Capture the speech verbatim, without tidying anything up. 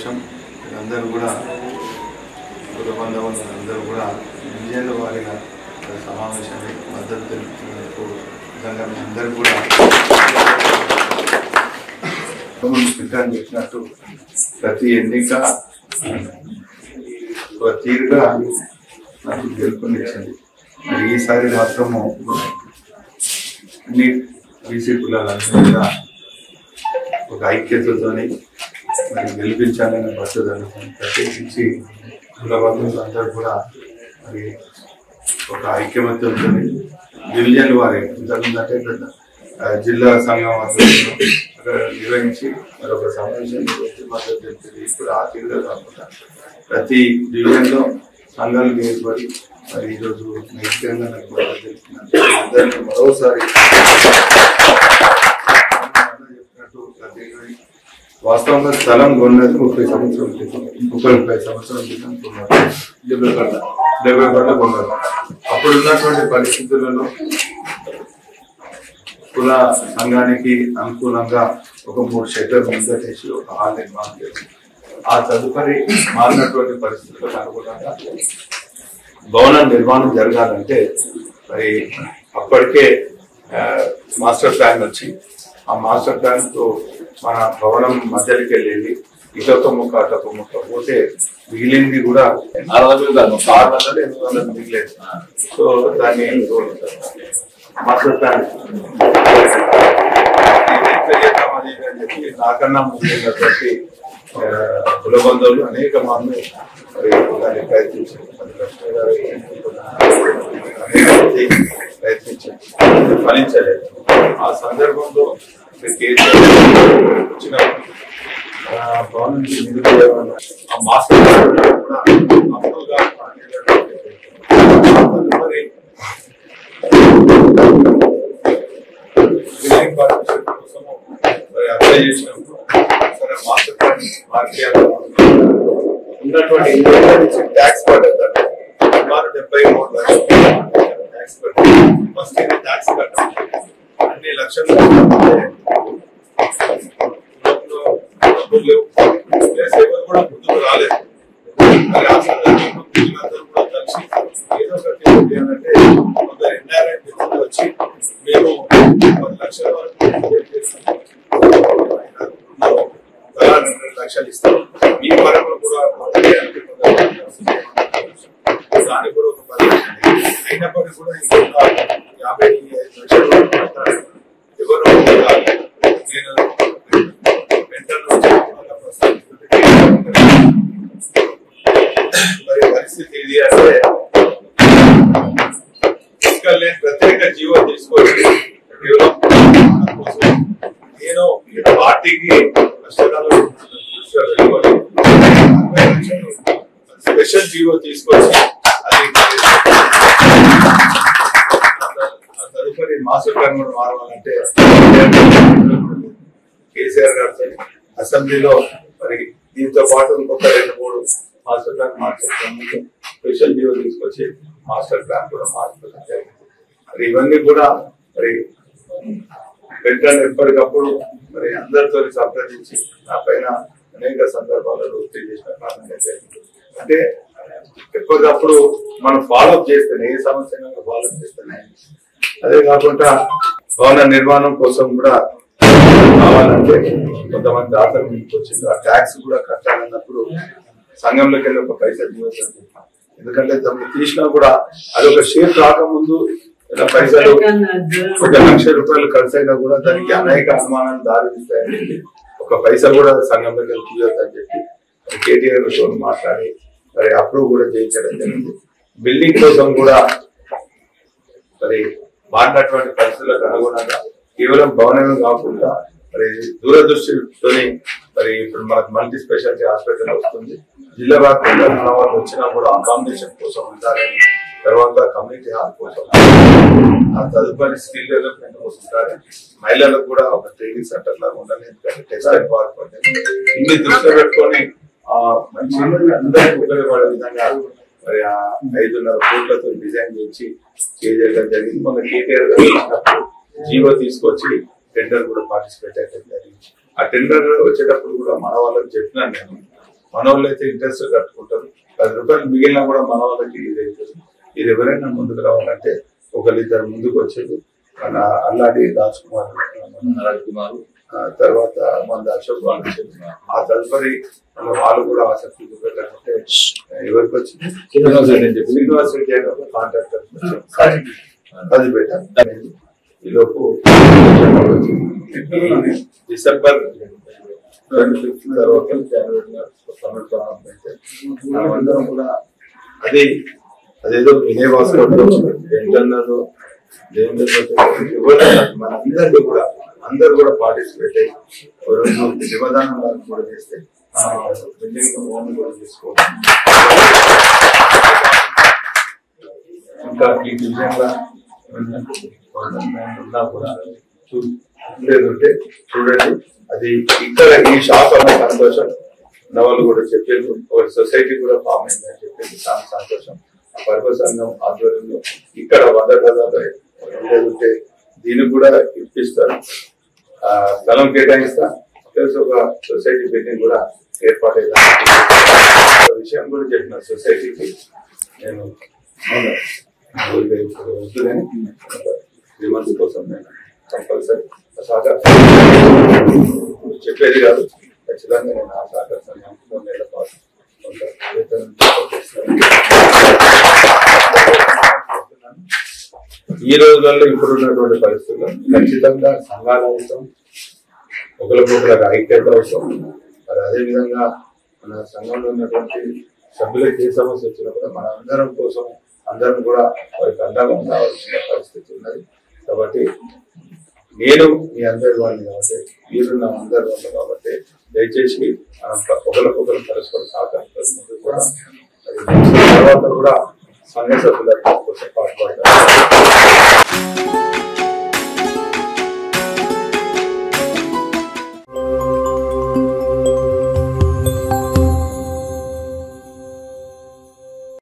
సంతోషం. అందరూ కూడా కుల బంధువులు అందరూ కూడా విజయాల వారిగా సమావేశాన్ని మద్దతు తెలుపుతున్నందుకు నిజంగా మీ అందరూ కూడా స్పీకర్ చెప్పినట్టు ప్రతి ఎన్నిక ఒక తీరుగా నాకు గెలుపునిచ్చింది. మరి ఈసారి మాత్రము అన్ని బీసీ కులాలన్నీ కూడా ఒక ఐక్యతతోని మరి గెలిపించాలని పట్టుదల ప్రత్యేకించి కుల బంధువులు అందరూ కూడా మరి ఒక ఐక్యమత్యంతో డివిజన్ వారి ఇంతకుముందంటే పెద్ద జిల్లా సంఘం అక్కడ నిర్వహించి మరొక సమావేశం నిర్వహించి మద్దతు తెలిపింది. ఇప్పుడు ఆ తీరుగా కాకుండా ప్రతి డివిజన్లో సంఘాలు ఏర్పడి మరి ఈరోజు నైతికంగా నాకు మద్దతు తెలిపినందుకు అందరికీ మరోసారి చెప్పినట్టు ప్రతి వాస్తవంగా స్థలం కొన్నది ముప్పై సంవత్సరం క్రితం ముప్పై ముప్పై సంవత్సరాల క్రితం కొన్నారు. డెబ్బై పట్ల డెబ్బై పట్ల కొన్నారు. అప్పుడు ఉన్నటువంటి పరిస్థితులలో కుల సంఘానికి అనుకూలంగా ఒక మూడు షెడ్యూల్ ముందటేసి ఒక హాల్ నిర్మాణం చేసి ఆ తదుపరి మారినటువంటి పరిస్థితులకు అనుకూలంగా భవన నిర్మాణం జరగాలంటే మరి అప్పటికే మాస్టర్ ప్లాన్ వచ్చి ఆ మాస్టర్ ప్లాన్ తో మన భవనం మధ్యలోకి వెళ్ళేది ఇటొక ముక్క అటొక ముక్క పోతే మిగిలింది కూడా ఆరు వందలు కాదు ఆరు వందలు ఎనిమిది వందలు మిగిలేదు. సో దాన్ని మాస్టర్ ప్లాన్ అని చెప్పి నాకన్నా ముందున్నటువంటి కుల బంధువులు అనేక మంది దాన్ని ప్రయత్నించారు. పది లక్షల గారు ప్రయత్నించారు, ఫలించలేదు. ఆ సందర్భంలో కేసీఆర్ వచ్చిన భవనం నిరుపయోగంగా ఆ మాస్టర్ కూడా అప్పుడుగా తదుపరి బిల్డింగ్ పార్ట్నర్షిప్ కోసము మరి అప్లై చేసినప్పుడు సరే మాస్టర్ ప్లాన్ మార్కెట్ ఉన్నటువంటి ఇండియా నుంచి ట్యాక్స్ పడ్డది సుమారు డెబ్బై మూడు లక్షలు ట్యాక్స్ పడ్డది. ఫస్ట్ ఇది ట్యాక్స్ కట్టాలి అన్ని లక్షలు ఎవరు కూడా ముందుకు రాలేదు. మరి ఆ సందర్భంలో ప్రజలందరూ కూడా కలిసి ఏదో ఒకటి ఏంటంటే కొందరు ఇండైరెక్ట్ వ్యక్తులు వచ్చి మేము పది లక్షల వరకు రెండు లక్షలు ఇస్తాం మీ పరంలో కూడా దానికి కూడా ఒక పది లక్షలు అయినప్పటికీ కూడా ఇంకొక యాభై ఐదు లక్షలు ఎవరు నేను మరి పరిస్థితి ఇది అంటే ఫిజికల్ లేని ప్రత్యేక జీవో తీసుకొచ్చి నేను పార్టీకి కష్టకాలం స్పెషల్ జీవో తీసుకొచ్చి అది తదుపరి మాస్టర్ ప్లాన్ కూడా మారాలంటే కేసీఆర్ గారితో అసెంబ్లీలో మరి దీంతో పాటు ఇంకొక రెండు మూడు మాస్టర్ ప్లాన్ మార్చేస్తాము. స్పెషల్ జీవో తీసుకొచ్చి మాస్టర్ ప్లాన్ కూడా మార్చడం జరిగింది. మరి ఇవన్నీ కూడా మరి వెంటనే ఎప్పటికప్పుడు మరి అందరితో సంప్రదించి నా పైన అనేక సందర్భాలలో ఒత్తిడి చేసిన కారణంగా జరిగింది. అంటే ఎప్పటికప్పుడు మనం ఫాలోఅప్ చేస్తేనే ఏ సమస్య ఫాలోఅప్ చేస్తేనే అదే కాకుండా భవన నిర్మాణం కోసం కూడా కావాలంటే కొంతమంది దాతలు మీకు వచ్చింది ఆ ట్యాక్స్ కూడా కట్టాలన్నప్పుడు సంఘంలోకి వెళ్ళి ఒక పైసలు ఇవ్వచ్చు. ఎందుకంటే దాన్ని తీసినా కూడా అది ఒక షేర్ రాకముందు ఇలా పైసలు ఒక లక్ష రూపాయలు ఖర్చు అయినా కూడా దానికి అనేక అనుమానాలు దారితీస్తాయని చెప్పి ఒక పైసా కూడా సంఘంలోకి వెళ్ళి తీయొద్దని చెప్పి కేటీఆర్ తో మాట్లాడి మరి అప్రూవ్ కూడా చేయించడం జరిగింది. బిల్డింగ్ కోసం కూడా మరి మారినటువంటి పరిస్థితులకు అనుగుణంగా కేవలం భవనమే కాకుండా మరి దూరదృష్టితో మరి ఇప్పుడు మనకు మల్టీ స్పెషాలిటీ హాస్పిటల్ వస్తుంది. జిల్లా వ్యాప్తంగా మన వాళ్ళు వచ్చినా కూడా అకామిడేషన్ కోసం ఉండాలని, తర్వాత కమ్యూనిటీ హాల్ కోసం, ఆ తదుపరి స్కిల్ డెవలప్మెంట్ కోసం ఉండాలి. మహిళలకు కూడా ఒక ట్రైనింగ్ సెంటర్ లాగా ఉండాలి. ఎందుకంటే టెక్స్టైల్ పార్క్ ఇన్ని దృష్టిలో పెట్టుకొని ఆ మంచి అందరికీ ఉపయోగపడే విధంగా మరి ఆ ఐదున్నర కోట్లతో డిజైన్ చేసి చేయడం జరిగింది. మన కేటీఆర్ జీవో తీసుకొచ్చి టెండర్ కూడా పార్టిసిపేట్ అయ్యడం జరిగింది. ఆ టెండర్ వచ్చేటప్పుడు కూడా మన వాళ్ళకి చెప్పినాను నేను, మన వాళ్ళు అయితే ఇంట్రెస్ట్ కట్టుకుంటారు. పది రూపాయలు మిగిలినా కూడా మన వాళ్ళకి ఇది అవుతుంది. ఇది ఎవరైనా ముందుకు రావాలంటే ఒకరిద్దరు ముందుకు వచ్చేది. మన అల్లాడి రాజ్ కుమార్ రాజ్ కుమార్ తర్వాత మన అశోక్ వాళ్ళు ఆ తదుపరి వాళ్ళు కూడా ఆసక్తి చూపెట్టాలంటే ఎవరికి వచ్చింది శ్రీనివాస్ రెడ్డి అని ఒక కాంట్రాక్టర్ అది పెట్టాలి. ఈ లోపు డిసెంబర్ ట్వంటీ ఫిఫ్త్ తర్వాత జనవరి మనమందరం కూడా అది అదేదో వినయ్ భాస్కర్ ఏంటన్నారు మనందరినీ కూడా అందరు కూడా పార్టిసిపేట్ అయ్యి శివదానం కూడా చేస్తే బిల్డింగ్ ఓన్ కూడా తీసుకోవాలి. ఇంకా ఈ విషయంగా ఉన్నా కూడా చూడలేదుంటే చూడండి. అది ఇక్కడ ఈ షాప్ అనే సంతోషం నవలు కూడా చెప్పేది. ఒక సొసైటీ కూడా ఫామ్ అయిందని చెప్పేది చాలా సంతోషం. పర్వ సంఘం ఆధ్వర్యంలో ఇక్కడ వంద గదాలు ఉండేదుంటే దీనికి కూడా ఇప్పిస్తారు, ఆ స్థలం కేటాయిస్తా ప్లస్ ఒక సొసైటీ బిల్డింగ్ కూడా ఏర్పాటైంది విషయం కూడా చెప్పిన సొసైటీకి నేను వద్దులని త్రీ మంత్స్ కోసం నేను కంపల్సరీ సహకార చెప్పేది కాదు, ఖచ్చితంగా నేను ఆ సహకార సంఘంలో నెల పాటు ఈ రోజులలో ఇప్పుడున్నటువంటి పరిస్థితుల్లో ఖచ్చితంగా సంఘాలు అవసరం, ఒకరికొకరికి ఐక్యత అవసరం. మరి అదేవిధంగా మన సంఘంలో ఉన్నటువంటి సభ్యులకు ఏ సమస్య వచ్చినా కూడా మన అందరం కోసం అందరం కూడా వారికి అండగా ఉండవలసిన పరిస్థితి ఉన్నది. కాబట్టి నేను మీ అందరి వాళ్ళని కాబట్టి మీరు నా అందరి వాళ్ళు కాబట్టి దయచేసి ఒకరికొకరు పరస్పర సహకారం ముందు కూడా తర్వాత కూడా సంఘ సభ్యుల కోసం పాటుపడతారు.